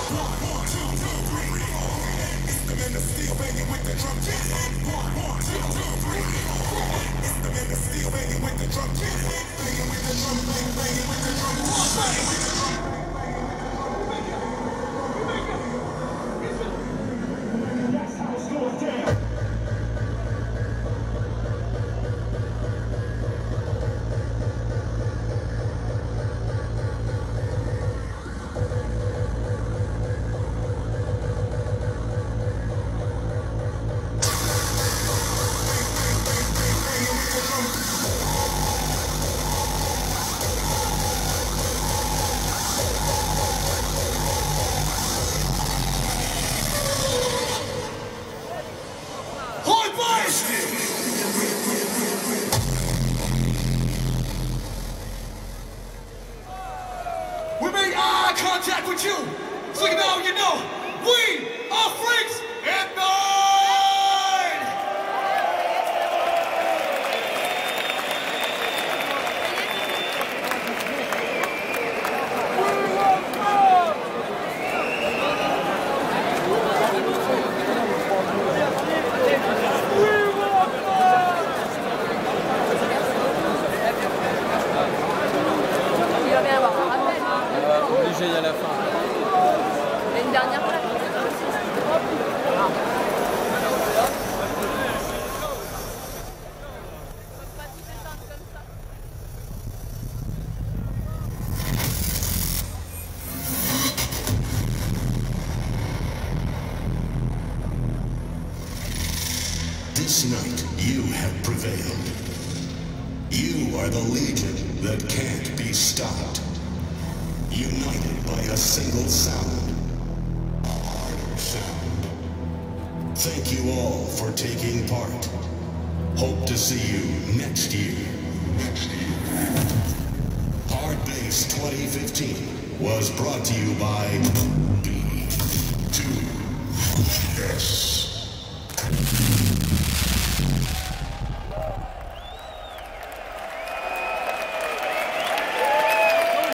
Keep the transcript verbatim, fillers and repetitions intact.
We made eye contact with you. So now you know we are freaks at night. Obligé à la fin. Une dernière fois. This night, you have prevailed. You are the legion that can't be stopped. United by a single sound. Our sound. Thank you all for taking part. Hope to see you next year. Next year. Hard Base twenty fifteen was brought to you by B two S.